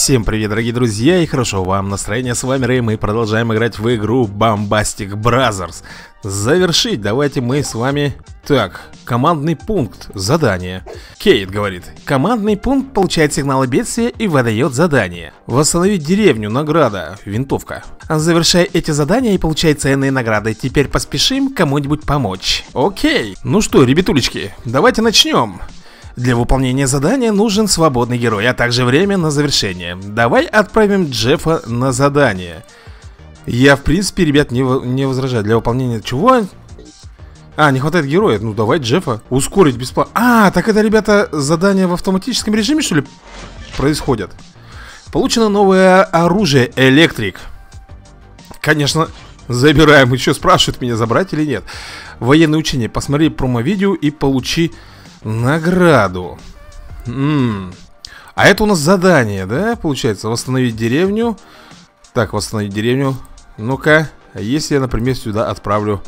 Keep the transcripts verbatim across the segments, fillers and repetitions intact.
Всем привет, дорогие друзья, и хорошо вам настроение. С вами Рэй, мы продолжаем играть в игру Bombastic Brothers. Завершить давайте мы с вами... Так, командный пункт, задание. Кейт говорит: командный пункт получает сигналы бедствия и выдает задание. Восстановить деревню, награда, винтовка. Завершая эти задания и получай ценные награды. Теперь поспешим кому-нибудь помочь. Окей, ну что, ребятулечки, давайте начнем. Для выполнения задания нужен свободный герой, а также время на завершение. Давай отправим Джеффа на задание. Я, в принципе, ребят, не, не возражаю. Для выполнения чего? А, не хватает героя. Ну, давай Джеффа ускорить бесплатно. А, так это, ребята, задания в автоматическом режиме, что ли, происходят? Получено новое оружие, электрик. Конечно, забираем. Еще спрашивают меня, забрать или нет. Военное учение. Посмотри промо-видео и получи награду. М-м. А это у нас задание, да, получается? Восстановить деревню. Так, восстановить деревню. Ну-ка, если я, например, сюда отправлю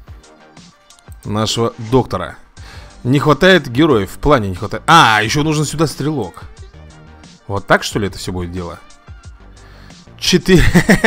нашего доктора. Не хватает героев, в плане не хватает. А, еще нужен сюда стрелок. Вот так, что ли, это все будет дело? Четыре.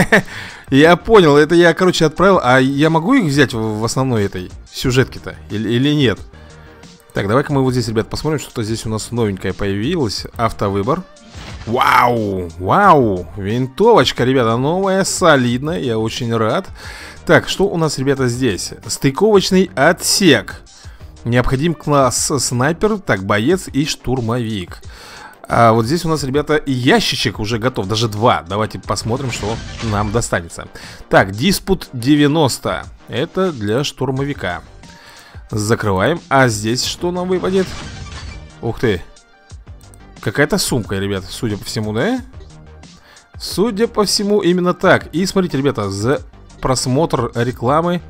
Я понял, это я, короче, отправил. А я могу их взять в основной этой сюжетке-то? Или, или нет? Так, давай-ка мы вот здесь, ребят, посмотрим, что-то здесь у нас новенькое появилось. Автовыбор. Вау, вау, винтовочка, ребята, новая, солидная, я очень рад. Так, что у нас, ребята, здесь? Стыковочный отсек. Необходим класс снайпер, так, боец и штурмовик. А вот здесь у нас, ребята, ящичек уже готов, даже два. Давайте посмотрим, что нам достанется. Так, диспут девяносто. Это для штурмовика. Закрываем. А здесь что нам выпадет? Ух ты. Какая-то сумка, ребята, судя по всему, да? Судя по всему, именно так. И смотрите, ребята, за просмотр рекламы.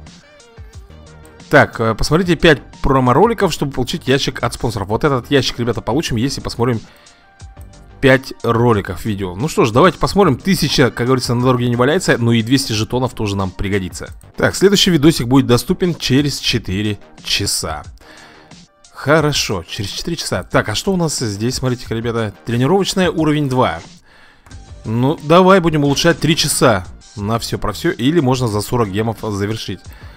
Так, посмотрите пять промо-роликов, чтобы получить ящик от спонсоров. Вот этот ящик, ребята, получим, если посмотрим пять роликов видео. Ну что ж, давайте посмотрим. Тысяча, как говорится, на дороге не валяется. Ну и двести жетонов тоже нам пригодится. Так, следующий видосик будет доступен через четыре часа. Хорошо, через четыре часа. Так, а что у нас здесь, смотрите-ка, ребята. Тренировочная, уровень два. Ну, давай будем улучшать три часа на все про все. Или можно за сорок гемов завершить.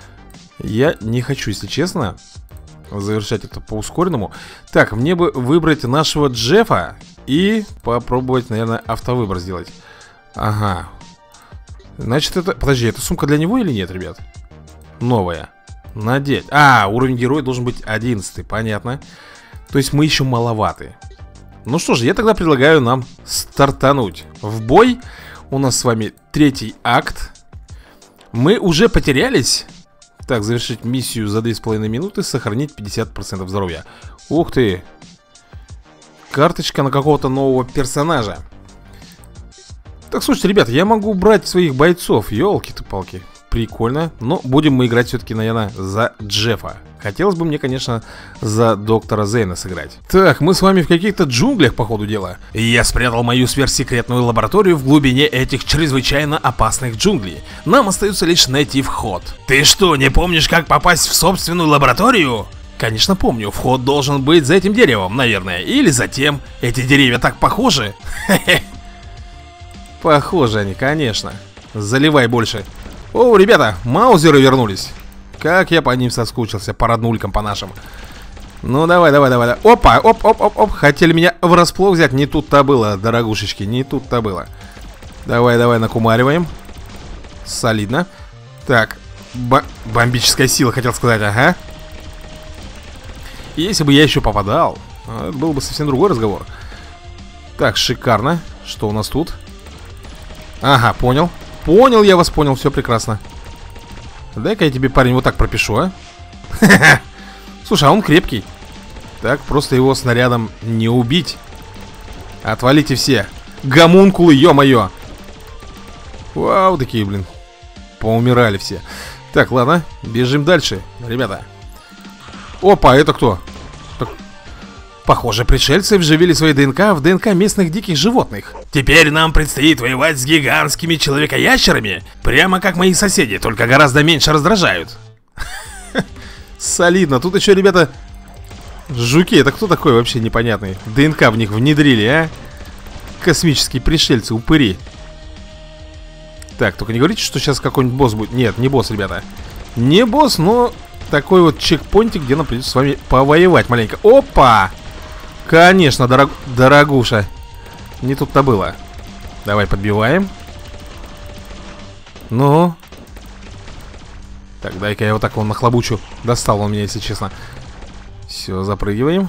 Я не хочу, если честно, завершать это по ускоренному. Так, мне бы выбрать нашего Джеффа и попробовать, наверное, автовыбор сделать. Ага. Значит, это... Подожди, это сумка для него или нет, ребят? Новая. Надеть. А, уровень героя должен быть одиннадцатый, понятно. То есть мы еще маловаты. Ну что же, я тогда предлагаю нам стартануть в бой. У нас с вами третий акт. Мы уже потерялись. Так, завершить миссию за две с половиной минуты. Сохранить пятьдесят процентов здоровья. Ух ты. Карточка на какого-то нового персонажа. Так, слушайте, ребята, я могу брать своих бойцов. Ёлки-то-палки. Прикольно. Но будем мы играть все-таки, наверное, за Джеффа. Хотелось бы мне, конечно, за доктора Зейна сыграть. Так, мы с вами в каких-то джунглях, по ходу дела. Я спрятал мою сверхсекретную лабораторию в глубине этих чрезвычайно опасных джунглей. Нам остается лишь найти вход. Ты что, не помнишь, как попасть в собственную лабораторию? Конечно, помню. Вход должен быть за этим деревом, наверное. Или за тем. Эти деревья так похожи. Похожи они, конечно. Заливай больше. О, ребята, маузеры вернулись. Как я по ним соскучился, по роднулькам, по нашим. Ну, давай, давай, давай, давай. Опа, оп, оп, оп, оп. Хотели меня врасплох взять. Не тут-то было, дорогушечки, не тут-то было. Давай, давай, накумариваем. Солидно. Так, бомбическая сила, хотел сказать, ага. Если бы я еще попадал, был бы совсем другой разговор. Так, шикарно. Что у нас тут? Ага, понял. Понял, я вас понял, все прекрасно. Дай-ка я тебе, парень, вот так пропишу, а. Слушай, а он крепкий. Так, просто его снарядом не убить. Отвалите все. Гомункулы, ё-моё. Вау, такие, блин. Поумирали все. Так, ладно, бежим дальше, ребята. Опа, это кто? Так... Похоже, пришельцы вживили свои ДНК в ДНК местных диких животных. Теперь нам предстоит воевать с гигантскими человека-ящерами. Прямо как мои соседи, только гораздо меньше раздражают. Солидно. Тут еще, ребята, жуки. Это кто такой вообще непонятный? ДНК в них внедрили, а? Космические пришельцы, упыри. Так, только не говорите, что сейчас какой-нибудь босс будет. Нет, не босс, ребята. Не босс, но такой вот чекпоинтик, где нам придется с вами повоевать маленько. Опа! Конечно, дорог... дорогуша. Не тут-то было. Давай подбиваем. Ну. Так, дай-ка я вот так вон нахлобучу. Достал он меня, если честно. Все, запрыгиваем.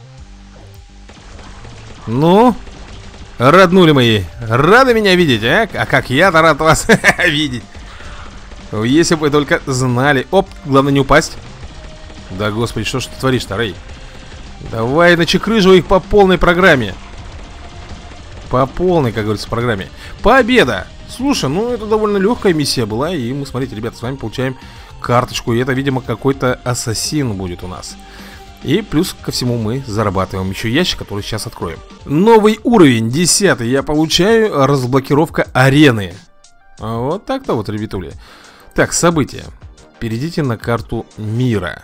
Ну. Роднули мои. Рады меня видеть, а? А как я-то рад вас видеть. Если бы вы только знали. Оп, главное не упасть. Да, господи, что ж ты творишь-то, Рэй? Давай начекрыживай их по полной программе. По полной, как говорится, программе. Победа! Слушай, ну это довольно легкая миссия была. И мы, смотрите, ребята, с вами получаем карточку. И это, видимо, какой-то ассасин будет у нас. И плюс ко всему мы зарабатываем еще ящик, который сейчас откроем. Новый уровень, десятый, я получаю. Разблокировка арены. Вот так-то вот, ребятули. Так, события. Перейдите на карту мира.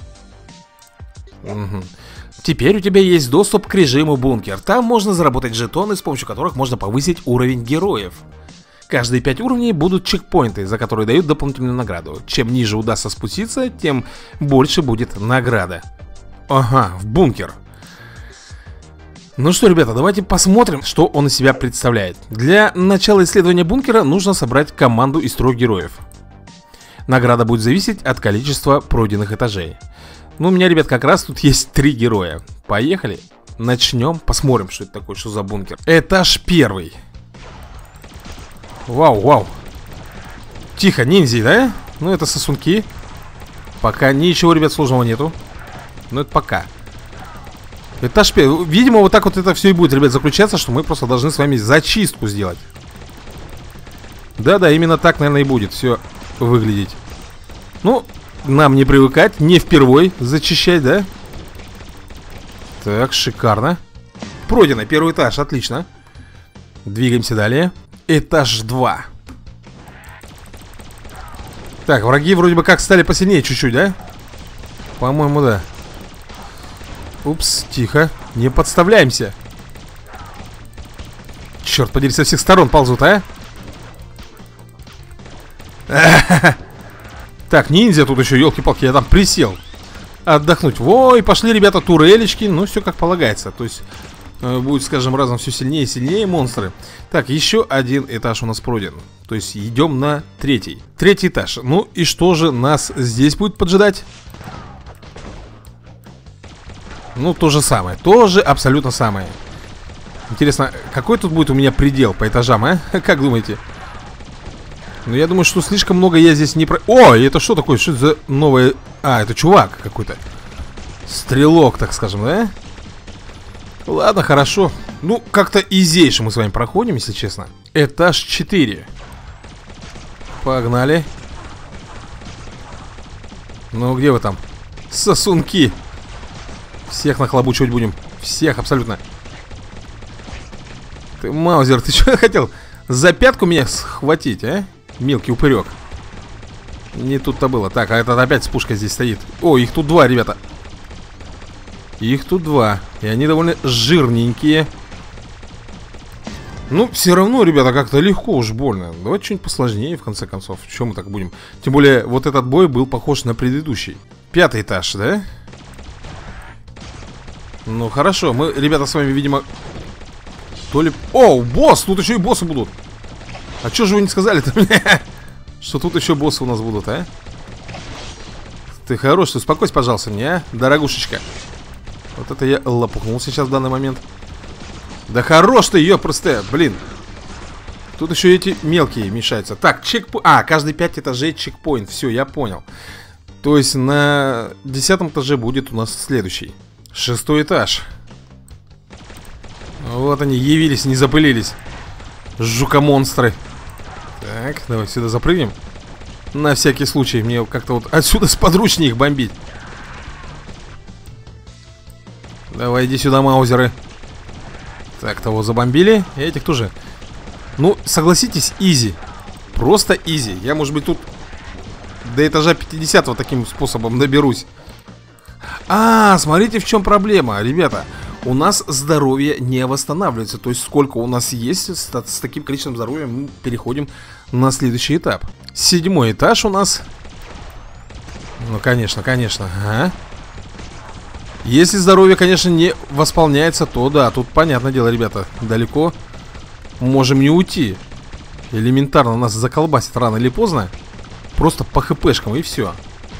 Угу. Теперь у тебя есть доступ к режиму бункер. Там можно заработать жетоны, с помощью которых можно повысить уровень героев. Каждые пять уровней будут чекпоинты, за которые дают дополнительную награду. Чем ниже удастся спуститься, тем больше будет награда. Ага, в бункер. Ну что, ребята, давайте посмотрим, что он из себя представляет. Для начала исследования бункера нужно собрать команду из трех героев. Награда будет зависеть от количества пройденных этажей. Ну, у меня, ребят, как раз тут есть три героя. Поехали. Начнем, посмотрим, что это такое, что за бункер. Этаж первый. Вау, вау. Тихо, ниндзя, да? Ну, это сосунки. Пока ничего, ребят, сложного нету. Ну, это пока. Этаж первый. Видимо, вот так вот это все и будет, ребят, заключаться, что мы просто должны с вами зачистку сделать. Да-да, именно так, наверное, и будет все выглядеть. Ну, нам не привыкать, не впервой зачищать, да? Так, шикарно. Пройдено, первый этаж, отлично. Двигаемся далее. Этаж два. Так, враги вроде бы как стали посильнее чуть-чуть, да? По-моему, да. Упс, тихо, не подставляемся. Черт подери, со всех сторон ползут, а? Так, ниндзя тут еще, елки-палки, я там присел отдохнуть. Ой, пошли, ребята, турелечки. Ну, все как полагается. То есть, э, будет, скажем, разом все сильнее и сильнее монстры. Так, еще один этаж у нас пройден. То есть, идем на третий. Третий этаж. Ну, и что же нас здесь будет поджидать? Ну, то же самое. Тоже абсолютно самое. Интересно, какой тут будет у меня предел по этажам, а? Как думаете? Ну, я думаю, что слишком много я здесь не про... О, это что такое? Что это за новое... А, это чувак какой-то. Стрелок, так скажем, да? Ладно, хорошо. Ну, как-то изейше мы с вами проходим, если честно. Этаж четыре. Погнали. Ну, где вы там? Сосунки. Всех нахлобучивать будем. Всех абсолютно. Ты, Маузер, ты что хотел? За пятку меня схватить, а? Мелкий упырек. Не тут-то было. Так, а этот опять с пушкой здесь стоит. О, их тут два, ребята. Их тут два. И они довольно жирненькие. Ну, все равно, ребята, как-то легко уж больно. Давайте что-нибудь посложнее, в конце концов. Чем мы так будем? Тем более, вот этот бой был похож на предыдущий. Пятый этаж, да? Ну, хорошо. Мы, ребята, с вами, видимо... То ли... О, босс! Тут еще и боссы будут. А что же вы не сказали-то мне? Что тут еще боссы у нас будут, а? Ты хороший, успокойся, пожалуйста, мне, а? Дорогушечка. Вот это я лопухнул сейчас в данный момент. Да хорош ты, ее просто, блин. Тут еще эти мелкие мешаются. Так, чекпоинт. А, каждые пять этажей чекпоинт. Все, я понял. То есть на десятом этаже будет у нас следующий. Шестой этаж. Вот они явились, не запылились. Жука-монстры. Так, давай сюда запрыгнем. На всякий случай, мне как-то вот отсюда сподручнее их бомбить. Давай, иди сюда, маузеры. Так, того забомбили. И этих тоже. Ну, согласитесь, изи. Просто изи. Я, может быть, тут до этажа пятидесятого таким способом доберусь. А, смотрите, в чем проблема, ребята. у нас здоровье не восстанавливается. То есть сколько у нас есть, с, с таким количеством здоровья мы переходим на следующий этап. Седьмой этаж у нас. Ну, конечно, конечно. Ага. Если здоровье, конечно, не восполняется, то да, тут понятное дело, ребята, далеко можем не уйти. Элементарно нас заколбасит рано или поздно. Просто по хпшкам и все.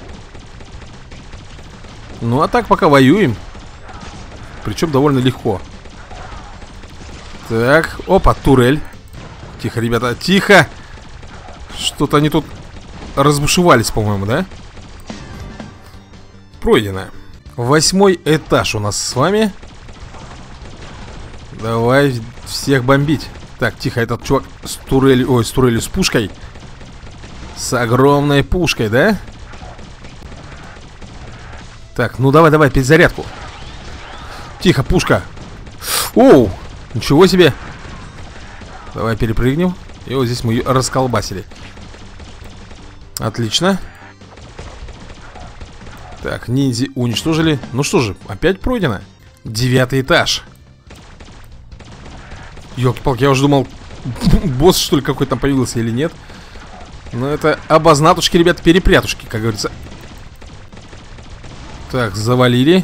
Ну, а так пока воюем. Причем довольно легко. Так, опа, турель. Тихо, ребята, тихо. Что-то они тут разбушевались, по-моему, да? Пройдено. Восьмой этаж у нас с вами. Давай всех бомбить. Так, тихо, этот чувак с турелью, ой, с турелью, с пушкой. С огромной пушкой, да? Так, ну давай, давай, перезарядку. Тихо, пушка. Оу, ничего себе. Давай перепрыгнем. И вот здесь мы ее расколбасили. Отлично. Так, ниндзя уничтожили. Ну что же, опять пройдено. Девятый этаж. Ёлки-палки, я уже думал, босс что ли какой-то там появился или нет. Но это обознатушки, ребята, перепрятушки, как говорится. Так, завалили.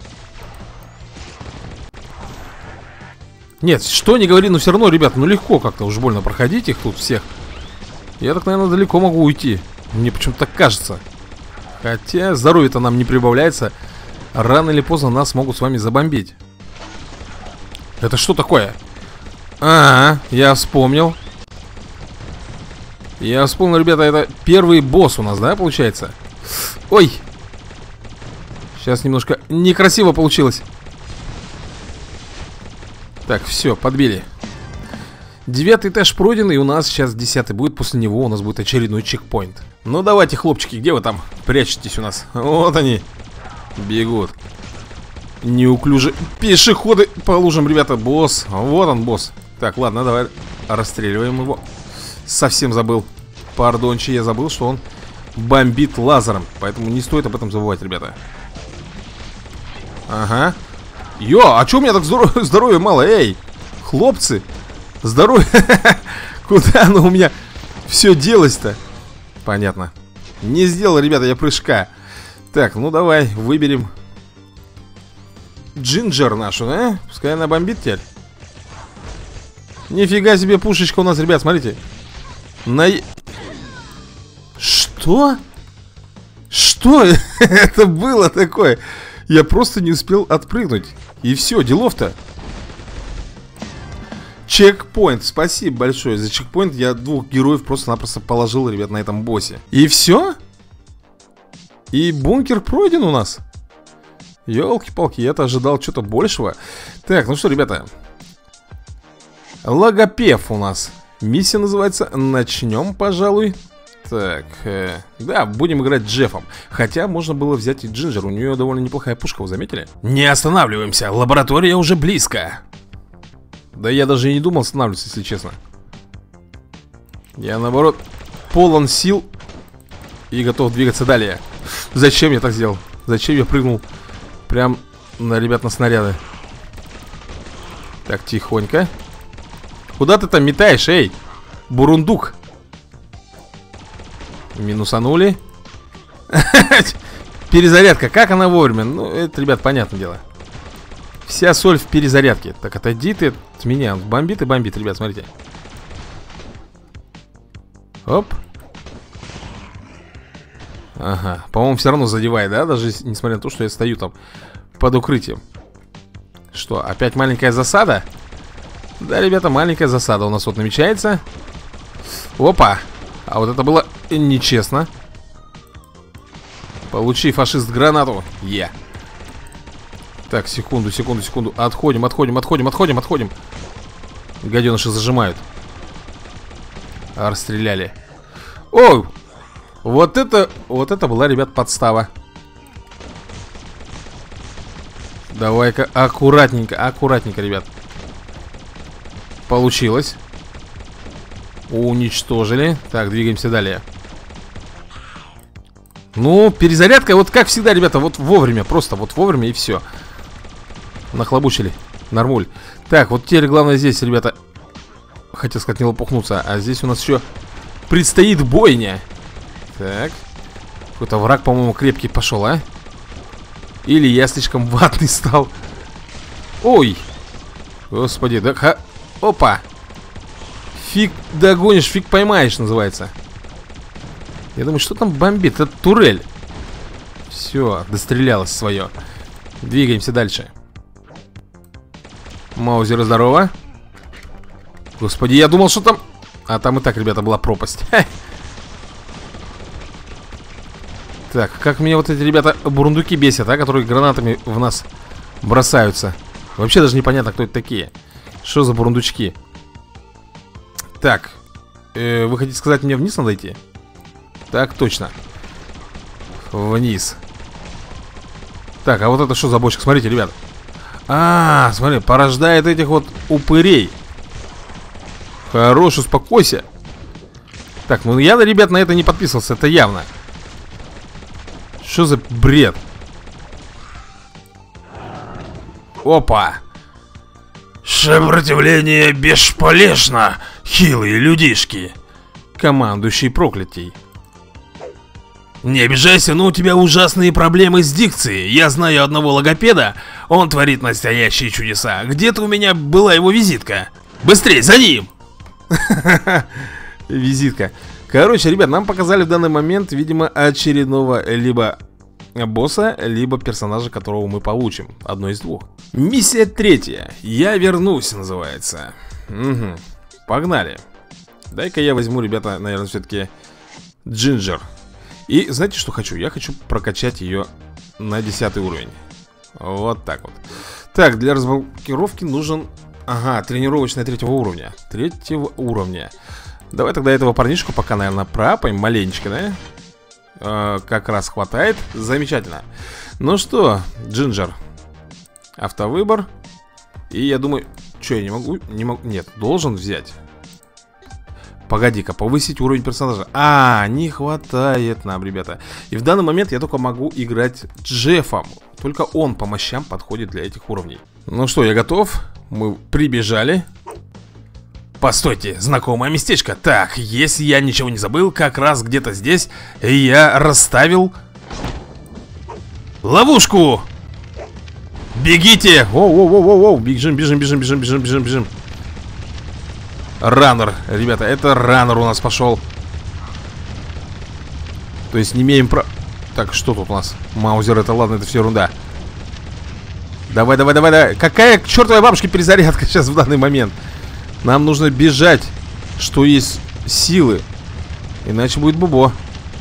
Нет, что не говори, но все равно, ребят, ну легко как-то уж больно проходить их тут всех. Я так, наверное, далеко могу уйти. Мне почему-то так кажется. Хотя здоровье-то нам не прибавляется. Рано или поздно нас могут с вами забомбить. Это что такое? А, я вспомнил. Я вспомнил, ребята, это первый босс у нас, да, получается? Ой! Сейчас немножко некрасиво получилось. Так, все, подбили. Девятый этаж пройден, и у нас сейчас десятый будет. После него у нас будет очередной чекпоинт. Ну давайте, хлопчики, где вы там прячетесь у нас? Вот они бегут. Неуклюже пешеходы по лужам, ребята. Босс, вот он, босс. Так, ладно, давай расстреливаем его. Совсем забыл. Пардончи, я забыл, что он бомбит лазером. Поэтому не стоит об этом забывать, ребята. Ага. Йо, а чё у меня так здоров... здоровья мало? Эй, хлопцы, здоровье. Куда оно у меня все делось-то? Понятно. Не сделал, ребята, я прыжка. Так, ну давай, выберем Джинджер нашу, да? Пускай она бомбит теперь. Нифига себе пушечка у нас, ребят, смотрите. На... Что? Что это было такое? Я просто не успел отпрыгнуть. И все, делов-то. Чекпоинт, спасибо большое за чекпоинт. Я двух героев просто-напросто положил, ребят, на этом боссе. И все? И бункер пройден у нас. Ёлки-палки, я-то ожидал что-то большего. Так, ну что, ребята, логопев у нас. Миссия называется. Начнем, пожалуй. Так, э, да, будем играть Джеффом. Хотя можно было взять и Джинджер. У нее довольно неплохая пушка, вы заметили? Не останавливаемся, лаборатория уже близко. Да я даже и не думал останавливаться, если честно. Я, наоборот, полон сил и готов двигаться далее. Зачем я так сделал? Зачем я прыгнул прям на, ребят, на снаряды? Так, тихонько. Куда ты там метаешь, эй? Бурундук. Минусанули. Перезарядка, как она вовремя? Ну, это, ребят, понятное дело. Вся соль в перезарядке. Так, отойди ты от меня. Бомбит и бомбит, ребят, смотрите. Оп. Ага, по-моему, все равно задевает, да? Даже несмотря на то, что я стою там под укрытием. Что, опять маленькая засада? Да, ребята, маленькая засада у нас вот намечается. Опа. А вот это было нечестно. Получи, фашист, гранату. Е. Так, секунду, секунду, секунду. Отходим, отходим, отходим, отходим, отходим. Гаденыши зажимают. Расстреляли. Ой! Вот это, вот это была, ребят, подстава. Давай-ка аккуратненько, аккуратненько, ребят. Получилось. Уничтожили. Так, двигаемся далее. Ну, перезарядка, вот как всегда, ребята, вот вовремя. Просто вот вовремя и все. Нахлобучили. Нормуль. Так, вот теперь главное здесь, ребята. Хотел сказать, не лопухнуться. А здесь у нас еще предстоит бойня. Так. Какой-то враг, по-моему, крепкий пошел, а? Или я слишком ватный стал. Ой. Господи, да ха... Опа. Фиг догонишь, фиг поймаешь, называется. Я думаю, что там бомбит? Это турель. Все, дострелялось свое. Двигаемся дальше. Маузер, здорово. Господи, я думал, что там... А там и так, ребята, была пропасть. Так, как меня вот эти ребята бурундуки бесят, а? Которые гранатами в нас бросаются. Вообще даже непонятно, кто это такие. Что за бурундучки? Так, э, вы хотите сказать, мне вниз надо идти? Так, точно. Вниз. Так, а вот это что за бочка? Смотрите, ребят. А, смотри, порождает этих вот упырей. Хорош, успокойся. Так, ну я, ребят, на это не подписывался, это явно. Что за бред? Опа. Сопротивление бесполезно, хилые людишки. Командующий проклятий. Не обижайся, но у тебя ужасные проблемы с дикцией. Я знаю одного логопеда, он творит настоящие чудеса. Где-то у меня была его визитка. Быстрей, за ним! Визитка. Короче, ребят, нам показали в данный момент, видимо, очередного либо босса, либо персонажа, которого мы получим. Одно из двух. Миссия третья. Я вернусь, называется. Угу. Погнали. Дай-ка я возьму, ребята, наверное, все-таки Джинджер. И знаете, что хочу? Я хочу прокачать ее на десятый уровень. Вот так вот. Так, для разблокировки нужен... Ага, тренировочная третьего уровня. Третьего уровня. Давай тогда этого парнишку пока, наверное, пропаем маленечко, да? Э, как раз хватает. Замечательно. Ну что, Джинджер. Автовыбор. И я думаю... Что, я не могу? Не могу... Нет, должен взять. Погоди-ка, повысить уровень персонажа. А, не хватает нам, ребята. И в данный момент я только могу играть Джеффом. Только он по мощам подходит для этих уровней. Ну что, я готов. Мы прибежали. Постойте, знакомое местечко. Так, если я ничего не забыл, как раз где-то здесь я расставил ловушку. Бегите! Воу-воу-воу-воу, бежим, бежим, бежим, бежим, бежим, бежим, бежим. Раннер, ребята, это раннер у нас пошел. То есть не имеем про... Так, что тут у нас? Маузер, это ладно, это все ерунда. Давай, давай, давай, давай. Какая к чертовой бабушке перезарядка сейчас в данный момент? Нам нужно бежать, что есть силы. Иначе будет бубо.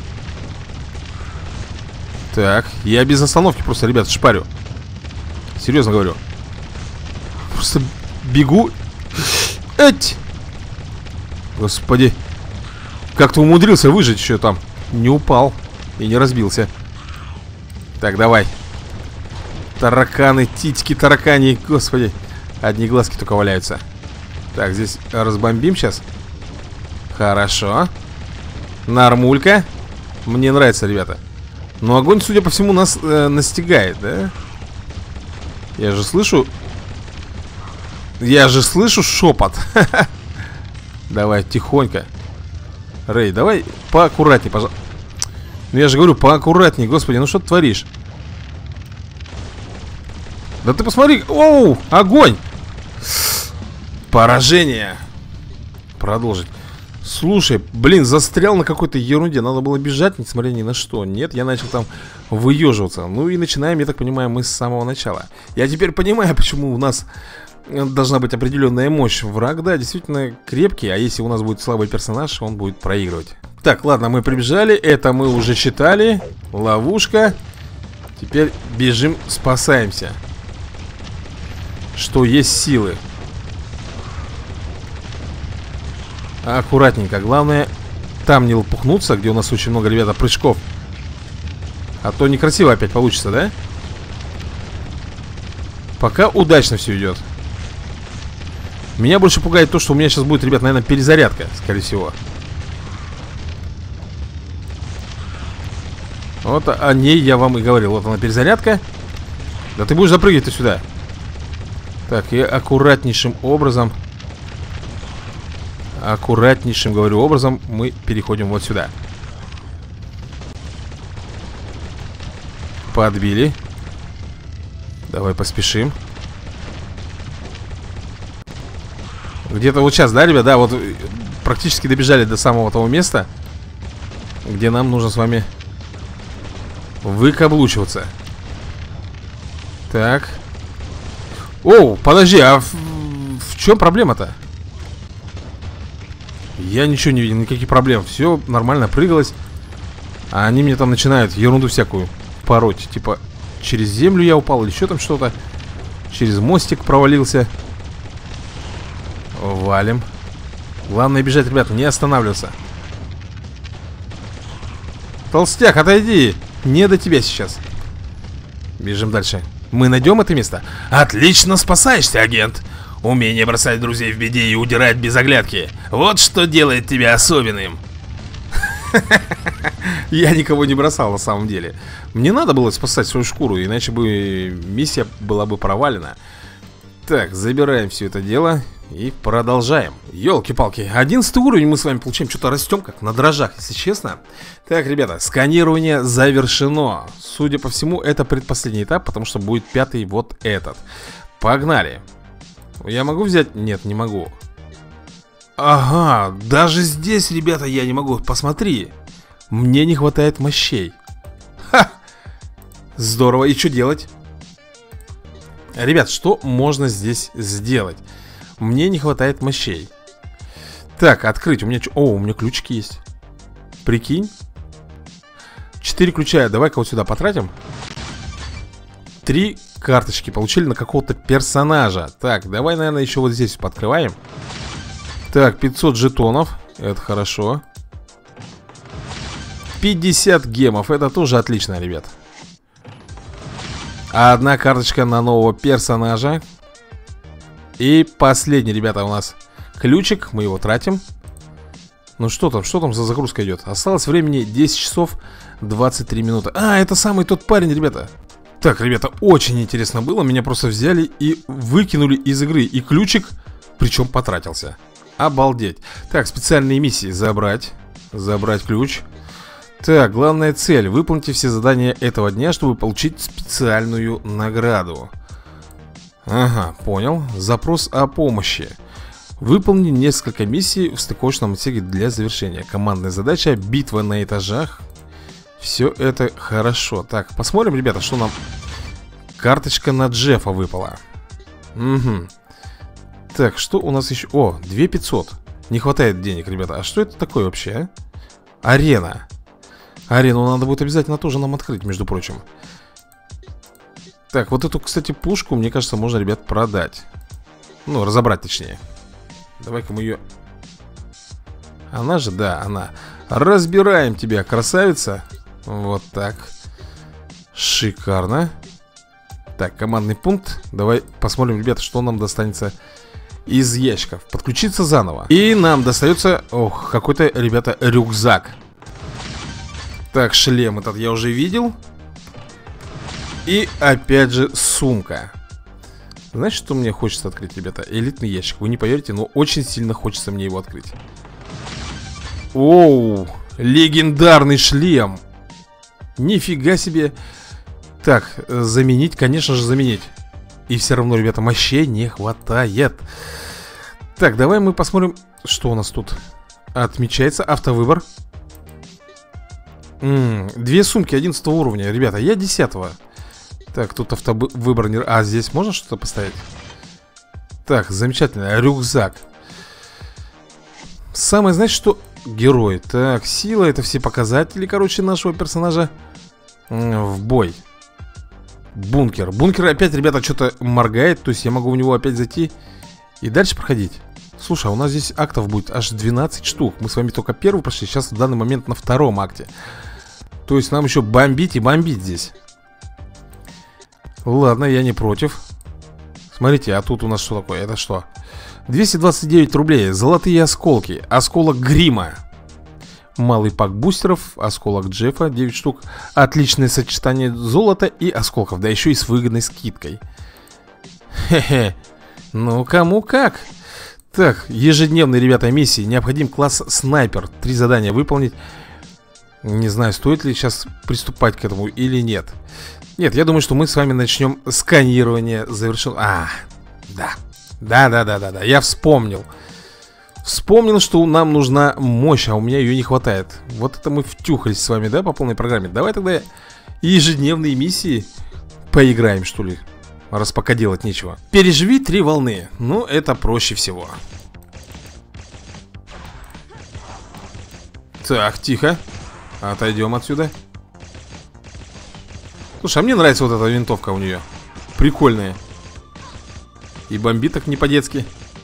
Так, я без остановки просто, ребят, шпарю. Серьезно говорю. Просто бегу. Эть! Господи. Как-то умудрился выжить еще там. Не упал и не разбился. Так, давай. Тараканы, титьки, таракани. Господи. Одни глазки только валяются. Так, здесь разбомбим сейчас. Хорошо. Нормулька. Мне нравится, ребята. Но огонь, судя по всему, нас э, настигает, да? Я же слышу... Я же слышу шепот. Давай, тихонько. Рэй, давай поаккуратней, пожалуйста. Ну я же говорю, поаккуратней, господи, ну что ты творишь? Да ты посмотри, оу, огонь. Поражение. Продолжить. Слушай, блин, застрял на какой-то ерунде. Надо было бежать, несмотря ни на что. Нет, я начал там выеживаться. Ну и начинаем, я так понимаю, мы с самого начала. Я теперь понимаю, почему у нас должна быть определенная мощь. Враг, да, действительно крепкий. А если у нас будет слабый персонаж, он будет проигрывать. Так, ладно, мы прибежали. Это мы уже читали. Ловушка. Теперь бежим, спасаемся. Что есть силы. Аккуратненько. Главное, там не лопухнуться, где у нас очень много, ребята, прыжков. А то некрасиво опять получится, да? Пока удачно все идет. Меня больше пугает то, что у меня сейчас будет, ребят, наверное, перезарядка, скорее всего. Вот о ней я вам и говорил. Вот она, перезарядка. Да ты будешь запрыгивать-то сюда. Так, и аккуратнейшим образом Аккуратнейшим, говорю, образом мы переходим вот сюда. Подбили. Давай поспешим. Где-то вот сейчас, да, ребят? Да, вот практически добежали до самого того места, где нам нужно с вами выкаблучиваться. Так. Оу, подожди, а в, в чем проблема-то? Я ничего не видел, никаких проблем. Все нормально прыгалось. А они мне там начинают ерунду всякую пороть. Типа, через землю я упал или еще там что-то. Через мостик провалился. Валим. Главное бежать, ребята, не останавливаться. Толстяк, отойди. Не до тебя сейчас. Бежим дальше. Мы найдем это место? Отлично спасаешься, агент. Умение бросать друзей в беде и удирать без оглядки. Вот что делает тебя особенным. Я никого не бросал на самом деле. Мне надо было спасать свою шкуру, иначе бы миссия была бы провалена. Так, забираем все это дело и продолжаем. Ёлки-палки, одиннадцатый уровень мы с вами получаем. Что-то растем как на дрожжах, если честно. Так, ребята, сканирование завершено. Судя по всему, это предпоследний этап, потому что будет пятый вот этот. Погнали. Я могу взять? Нет, не могу. Ага, даже здесь, ребята, я не могу. Посмотри. Мне не хватает мощей. Ха! Здорово. И что делать? Ребят, что можно здесь сделать? Мне не хватает мощей. Так, открыть. У меня... О, у меня ключики есть. Прикинь. Четыре ключа. Давай-ка вот сюда потратим. Три карточки получили на какого-то персонажа. Так, давай, наверное, еще вот здесь пооткрываем. Так, пятьсот жетонов. Это хорошо. пятьдесят гемов. Это тоже отлично, ребят. Одна карточка на нового персонажа. И последний, ребята, у нас ключик. Мы его тратим. Ну что там, что там за загрузка идет? Осталось времени десять часов двадцать три минуты. А, это самый тот парень, ребята. Так, ребята, очень интересно было. Меня просто взяли и выкинули из игры. И ключик, причем потратился. Обалдеть. Так, специальные миссии. Забрать. Забрать ключ. Так, главная цель. Выполните все задания этого дня, чтобы получить специальную награду. Ага, понял. Запрос о помощи. Выполни несколько миссий в стыковочном отсеке для завершения. Командная задача. Битва на этажах. Все это хорошо. Так, посмотрим, ребята, что нам... Карточка на Джеффа выпала. Угу. Так, что у нас еще... О, две тысячи пятьсот. Не хватает денег, ребята. А что это такое вообще, а? Арена. Арену надо будет обязательно тоже нам открыть, между прочим. Так, вот эту, кстати, пушку, мне кажется, можно, ребят, продать. Ну, разобрать точнее. Давай-ка мы ее... Она же, да, она. Разбираем тебя, красавица. Вот так. Шикарно. Так, командный пункт. Давай посмотрим, ребята, что нам достанется из ящиков. Подключиться заново. И нам достается, ох, какой-то, ребята, рюкзак. Так, шлем этот я уже видел. И опять же сумка. Знаете, что мне хочется открыть, ребята? Элитный ящик. Вы не поверите, но очень сильно хочется мне его открыть. Оу, легендарный шлем. Нифига себе. Так, заменить, конечно же, заменить. И все равно, ребята, мощей не хватает. Так, давай мы посмотрим, что у нас тут. Отмечается автовыбор. М-м, две сумки одиннадцатого уровня. Ребята, я десятого. Так, тут автовыбор не... А, здесь можно что-то поставить? Так, замечательно, рюкзак. Самое, знаете, что... Герой. Так, сила, это все показатели, короче, нашего персонажа. В бой. Бункер. Бункер опять, ребята, что-то моргает. То есть я могу в него опять зайти и дальше проходить. Слушай, а у нас здесь актов будет аж двенадцать штук. Мы с вами только первый прошли. Сейчас в данный момент на втором акте. То есть нам еще бомбить и бомбить здесь. Ладно, я не против. Смотрите, а тут у нас что такое? Это что? двести двадцать девять рублей. Золотые осколки. Осколок грима. Малый пак бустеров. Осколок Джеффа. девять штук. Отличное сочетание золота и осколков. Да еще и с выгодной скидкой. Хе-хе. Ну, кому как. Так, ежедневные, ребята, миссии. Необходим класс снайпер. Три задания выполнить. Не знаю, стоит ли сейчас приступать к этому или нет. Нет, я думаю, что мы с вами начнем сканирование завершено. А, да. Да-да-да-да-да, я вспомнил. Вспомнил, что нам нужна мощь, а у меня ее не хватает. Вот это мы втюхались с вами, да, по полной программе. Давай тогда ежедневные миссии поиграем, что ли. Раз пока делать нечего. Переживи три волны. Ну, это проще всего. Так, тихо. Отойдем отсюда. Слушай, а мне нравится вот эта винтовка у нее. Прикольная. И бомбит так не по-детски.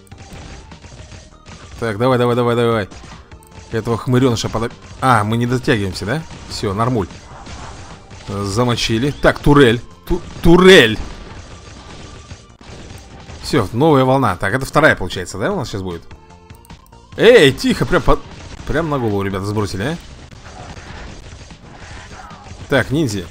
Так, давай, давай, давай, давай. Этого хмыреныша подо... А, мы не дотягиваемся, да? Все, нормуль. Замочили. Так, турель. Ту турель. Все, новая волна. Так, это вторая получается, да, у нас сейчас будет? Эй, тихо, прям под... Прям на голову, ребята, сбросили, а? Так, ниндзя.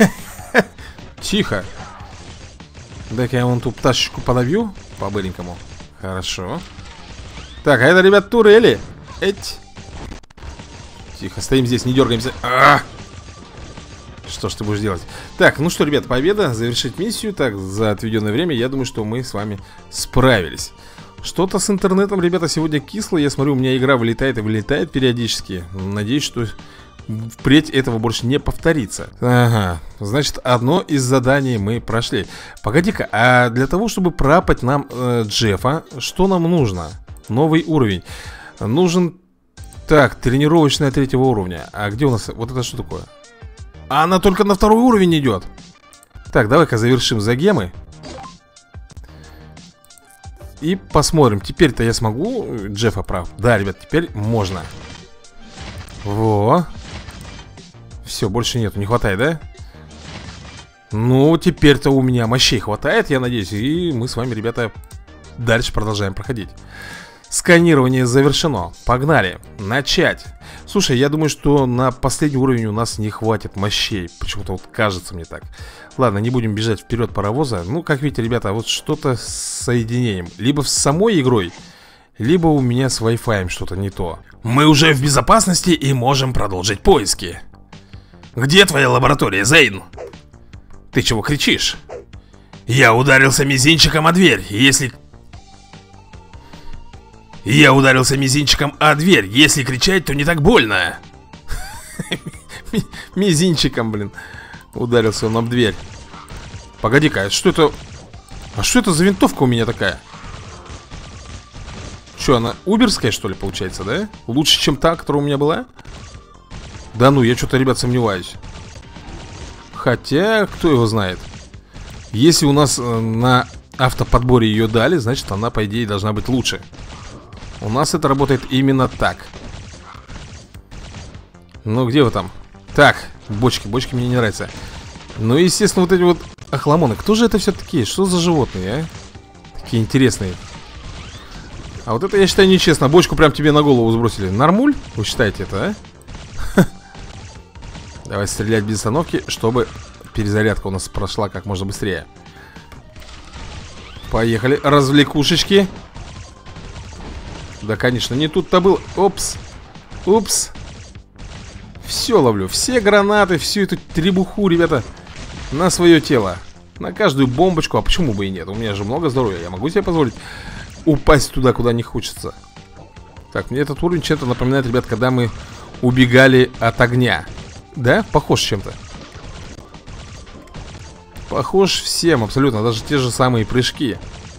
Тихо. Дай-ка я вон ту пташечку подобью по-быренькому. Хорошо. Так, а это, ребят, турели. Эть. Тихо, стоим здесь, не дергаемся. А-а-а! Что ж ты будешь делать? Так, ну что, ребят, победа. Завершить миссию. Так, за отведенное время, я думаю, что мы с вами справились. Что-то с интернетом, ребята, сегодня кисло. Я смотрю, у меня игра вылетает и вылетает периодически. Надеюсь, что впредь этого больше не повторится. Ага, значит, одно из заданий мы прошли. Погоди-ка, а для того, чтобы пропать нам э, Джеффа, что нам нужно? Новый уровень. Нужен... Так, тренировочная третьего уровня. А где у нас... Вот это что такое? А она только на второй уровень идет. Так, давай-ка завершим загемы. И посмотрим. Теперь-то я смогу Джеффа прав. Да, ребят, теперь можно. Во. Все, больше нету, не хватает, да? Ну, теперь-то у меня мощей хватает, я надеюсь. И мы с вами, ребята, дальше продолжаем проходить. Сканирование завершено. Погнали. Начать. Слушай, я думаю, что на последний уровень у нас не хватит мощей. Почему-то вот кажется мне так. Ладно, не будем бежать вперед паровоза. Ну, как видите, ребята, вот что-то с соединением. Либо с самой игрой, либо у меня с Wi-Fi что-то не то. Мы уже в безопасности и можем продолжить поиски. Где твоя лаборатория, Зейн? Ты чего кричишь? Я ударился мизинчиком о дверь. Если... Я ударился мизинчиком о дверь. Если кричать, то не так больно. Мизинчиком, блин. Ударился он об дверь. Погоди-ка, что это... А что это за винтовка у меня такая? Что, она уберская, что ли, получается, да? Лучше, чем та, которая у меня была? Да ну, я что-то, ребят, сомневаюсь. Хотя, кто его знает. Если у нас на автоподборе ее дали, значит, она, по идее, должна быть лучше. У нас это работает именно так. Ну, где вы там? Так, бочки, бочки мне не нравятся. Ну, естественно, вот эти вот охламоны. Кто же это все такие? Что за животные, а? Такие интересные. А вот это, я считаю, нечестно. Бочку прям тебе на голову сбросили. Нормуль? Вы считаете это, а? Давай стрелять без остановки, чтобы перезарядка у нас прошла как можно быстрее. Поехали. Развлекушечки. Да, конечно, не тут-то был. Опс. Упс. Все ловлю. Все гранаты, всю эту требуху, ребята, на свое тело. На каждую бомбочку. А почему бы и нет? У меня же много здоровья. Я могу себе позволить упасть туда, куда не хочется. Так, мне этот уровень чем-то напоминает, ребят, когда мы убегали от огня. Да? Похож чем-то. Похож всем, абсолютно. Даже те же самые прыжки.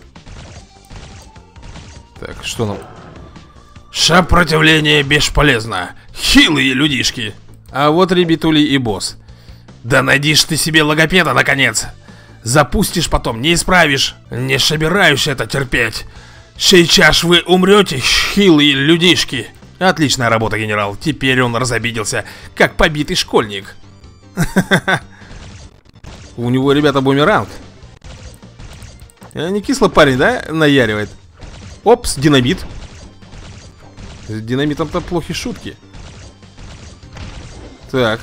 Так, что нам... Сопротивление бесполезно. Хилые людишки. А вот, ребятули, и босс. Да найдишь ты себе логопеда, наконец. Запустишь потом, не исправишь. Не собираюсь это терпеть. Сейчас вы умрете, хилые людишки. Отличная работа, генерал. Теперь он разобиделся, как побитый школьник. У него, ребята, бумеранг. Не кисло парень, да, наяривает? Опс, динамит. С динамитом-то плохи шутки. Так.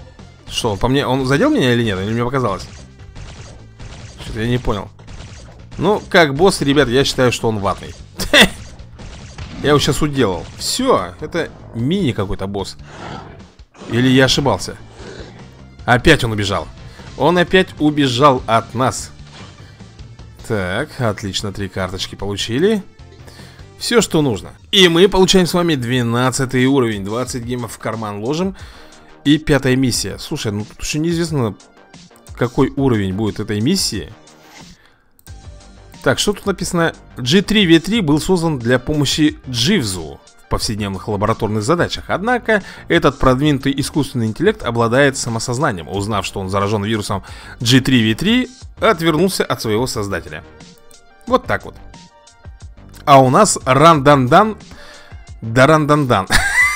Что, по мне, он задел меня или нет? Или мне показалось? Что-то я не понял. Ну, как босс, ребят, я считаю, что он ватный. Я его сейчас уделал. Все, это мини какой-то босс. Или я ошибался? Опять он убежал. Он опять убежал от нас. Так, отлично, три карточки получили. Все, что нужно. И мы получаем с вами двенадцатый уровень. двадцать гемов в карман ложим. И пятая миссия. Слушай, ну тут еще неизвестно, какой уровень будет этой миссии. Так, что тут написано? джи три ви три был создан для помощи Дживзу в повседневных лабораторных задачах. Однако, этот продвинутый искусственный интеллект обладает самосознанием. Узнав, что он заражен вирусом джи три ви три, отвернулся от своего создателя. Вот так вот. А у нас рандандан дарандандан.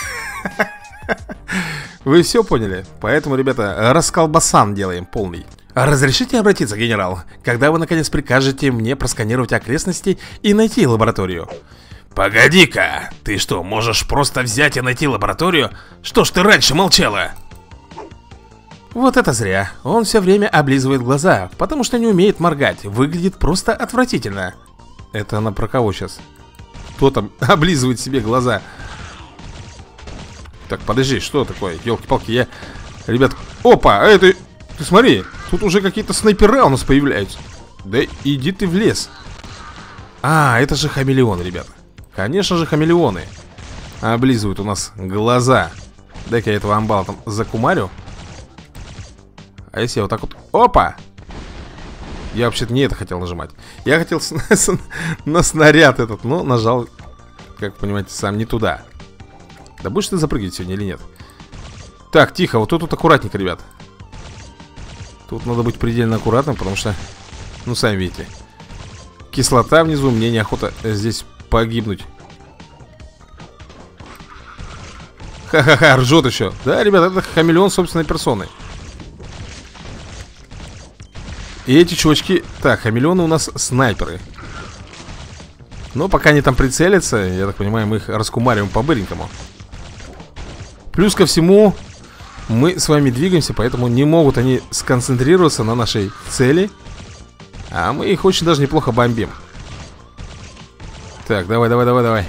Вы все поняли? Поэтому, ребята, расколбасан делаем полный. Разрешите обратиться, генерал? Когда вы наконец прикажете мне просканировать окрестности и найти лабораторию? Погоди-ка, ты что, можешь просто взять и найти лабораторию? Что ж ты раньше молчала? Вот это зря. Он все время облизывает глаза, потому что не умеет моргать. Выглядит просто отвратительно. Это она про кого сейчас? Кто там облизывает себе глаза? Так, подожди, что такое? Ёлки-палки, я... Ребят, опа, а это... Ты смотри, тут уже какие-то снайпера у нас появляются. Да иди ты в лес. А, это же хамелеоны, ребята. Конечно же хамелеоны. Облизывают у нас глаза. Дай-ка я этого амбала там закумарю. А если я вот так вот... Опа! Я вообще-то не это хотел нажимать. Я хотел с... на снаряд этот, но нажал, как вы понимаете, сам не туда. Да будешь ты запрыгивать сегодня или нет? Так, тихо, вот тут, тут аккуратненько, ребят. Тут надо быть предельно аккуратным, потому что, ну, сами видите, кислота внизу, мне неохота здесь погибнуть. Ха-ха-ха, ржет еще. Да, ребят, это хамелеон собственной персоной. И эти чувачки... Так, хамелеоны у нас снайперы. Но пока они там прицелятся, я так понимаю, мы их раскумариваем по-быренькому. Плюс ко всему, мы с вами двигаемся, поэтому не могут они сконцентрироваться на нашей цели. А мы их очень даже неплохо бомбим. Так, давай, давай, давай, давай.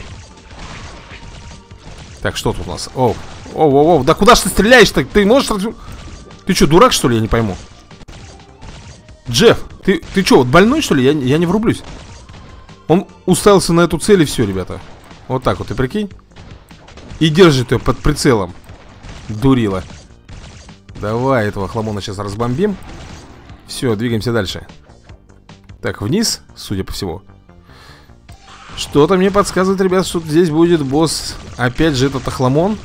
Так, что тут у нас? Оу, оу, оу, оу. Да куда ж ты стреляешь-то? Ты можешь... Ты что, дурак, что ли? Я не пойму. Джефф, ты, ты что, вот больной, что ли? Я, я не врублюсь. Он уставился на эту цель и все, ребята. Вот так вот, ты прикинь. И держит ее под прицелом. Дурила. Давай этого хламона сейчас разбомбим. Все, двигаемся дальше. Так, вниз, судя по всему. Что-то мне подсказывает, ребят, что здесь будет босс. Опять же этот охламон.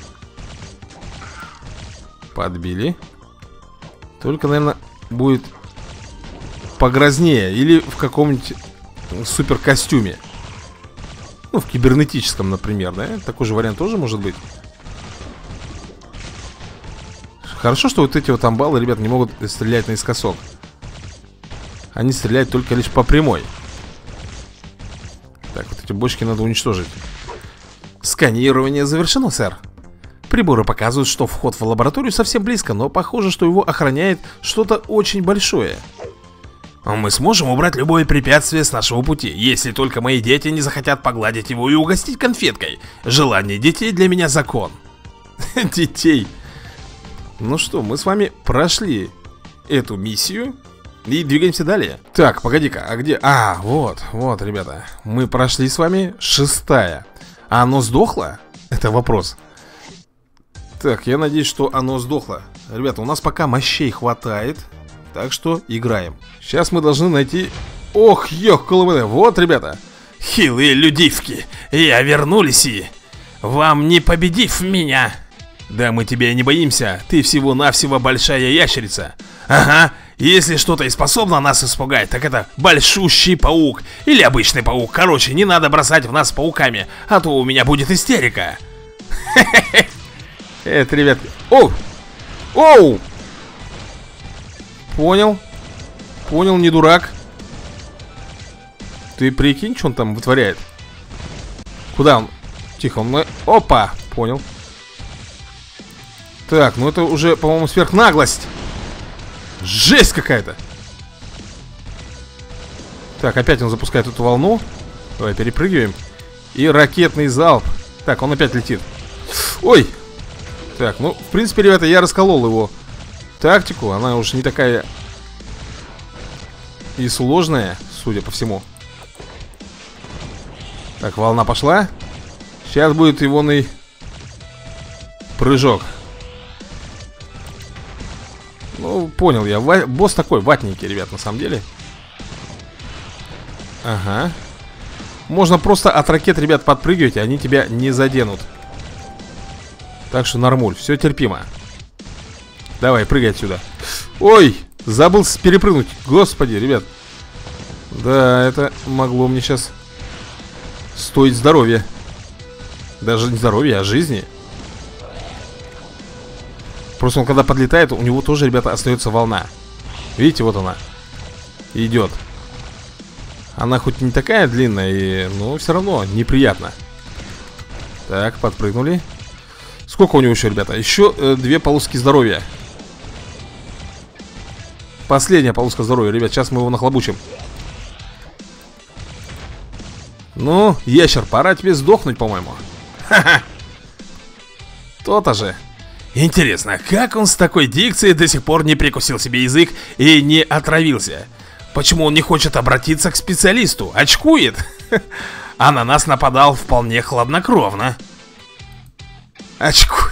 Подбили. Только, наверное, будет погрознее. Или в каком-нибудь супер костюме. Ну, в кибернетическом, например, да? Такой же вариант тоже может быть. Хорошо, что вот эти вот амбалы, ребят, не могут стрелять наискосок. Они стреляют только лишь по прямой. Так, вот эти бочки надо уничтожить. Сканирование завершено, сэр. Приборы показывают, что вход в лабораторию совсем близко, но похоже, что его охраняет что-то очень большое. Мы сможем убрать любое препятствие с нашего пути, если только мои дети не захотят погладить его и угостить конфеткой. Желание детей для меня закон. Детей. Ну что, мы с вами прошли эту миссию и двигаемся далее. Так, погоди-ка, а где? А, вот, вот, ребята. Мы прошли с вами шестая. А оно сдохло? Это вопрос. Так, я надеюсь, что оно сдохло. Ребята, у нас пока мощей хватает. Так что играем. Сейчас мы должны найти... Ох, ёх, колымыны. Вот, ребята. Хилые людивки, я вернулись и... Вам не победив меня. Да мы тебя и не боимся. Ты всего-навсего большая ящерица. Ага, если что-то и способно нас испугать, так это большущий паук. Или обычный паук. Короче, не надо бросать в нас пауками, а то у меня будет истерика. Это, ребят... Оу! Оу! Понял. Понял, не дурак. Ты прикинь, что он там вытворяет? Куда он? Тихо, он... Опа! Понял. Так, ну это уже, по-моему, сверхнаглость. Жесть какая-то. Так, опять он запускает эту волну. Давай, перепрыгиваем. И ракетный залп. Так, он опять летит. Ой! Так, ну, в принципе, ребята, я расколол его тактику. Она уж не такая и сложная, судя по всему. Так, волна пошла. Сейчас будет егоный прыжок. Ну, понял я. Ва босс такой, ватненький, ребят, на самом деле. Ага. Можно просто от ракет, ребят, подпрыгивать, и они тебя не заденут. Так что нормуль, все терпимо. Давай, прыгай отсюда. Ой, забыл перепрыгнуть. Господи, ребят. Да, это могло мне сейчас стоить здоровья. Даже не здоровья, а жизни. Просто он когда подлетает, у него тоже, ребята, остается волна. Видите, вот она идет. Она хоть не такая длинная, и, но все равно неприятно. Так, подпрыгнули. Сколько у него еще, ребята? Еще э, две полоски здоровья. Последняя полоска здоровья, ребят. Сейчас мы его нахлобучим. Ну, ящер, пора тебе сдохнуть, по-моему. Ха-ха. То-то же. Интересно, как он с такой дикцией до сих пор не прикусил себе язык и не отравился? Почему он не хочет обратиться к специалисту? Очкует? А на нас нападал вполне хладнокровно. Очкует.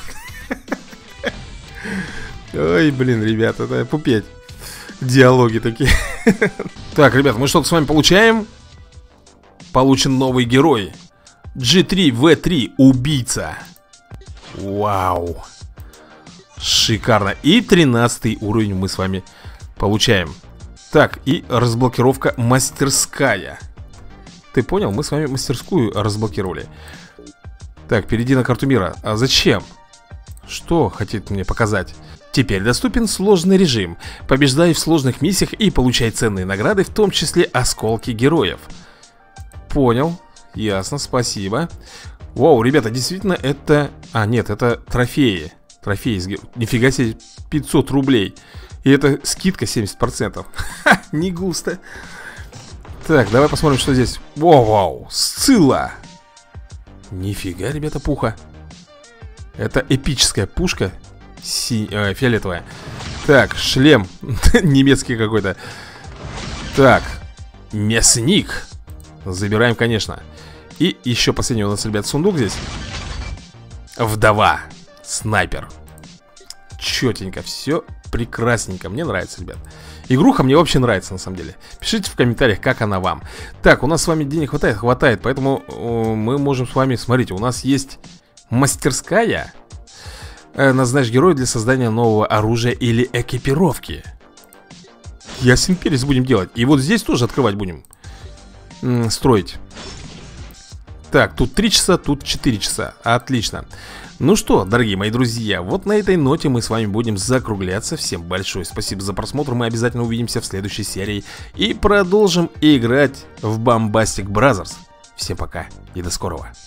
Ой, блин, ребята, это пупеть. Диалоги такие. Так, ребят, мы что-то с вами получаем. Получен новый герой. джи три ви три убийца. Вау. Шикарно. И тринадцатый уровень мы с вами получаем. Так, и разблокировка мастерская. Ты понял? Мы с вами мастерскую разблокировали. Так, перейди на карту мира. А зачем? Что хотите мне показать? Теперь доступен сложный режим. Побеждай в сложных миссиях и получай ценные награды, в том числе осколки героев. Понял. Ясно, спасибо. Вау, ребята, действительно это... А, нет, это трофеи. Трофеи из героев. Нифига себе, пятьсот рублей. И это скидка семьдесят процентов. Ха, не густо. Так, давай посмотрим, что здесь. Вау, Сцилла. Нифига, ребята, пуха. Это эпическая пушка. Си... э, фиолетовая. Так, шлем. Немецкий какой-то. Так, мясник. Забираем, конечно. И еще последний у нас, ребят, сундук здесь. Вдова. Снайпер. Четенько, все прекрасненько. Мне нравится, ребят. Игруха мне вообще нравится, на самом деле. Пишите в комментариях, как она вам. Так, у нас с вами денег хватает? Хватает, поэтому э, мы можем с вами, смотрите, у нас есть мастерская. э, Назначь героя для создания нового оружия или экипировки. Ясен перец будем делать. И вот здесь тоже открывать будем. М, строить. Так, тут три часа, тут четыре часа. Отлично. Ну что, дорогие мои друзья, вот на этой ноте мы с вами будем закругляться. Всем большое спасибо за просмотр. Мы обязательно увидимся в следующей серии и продолжим играть в Bombastic Brothers. Всем пока и до скорого.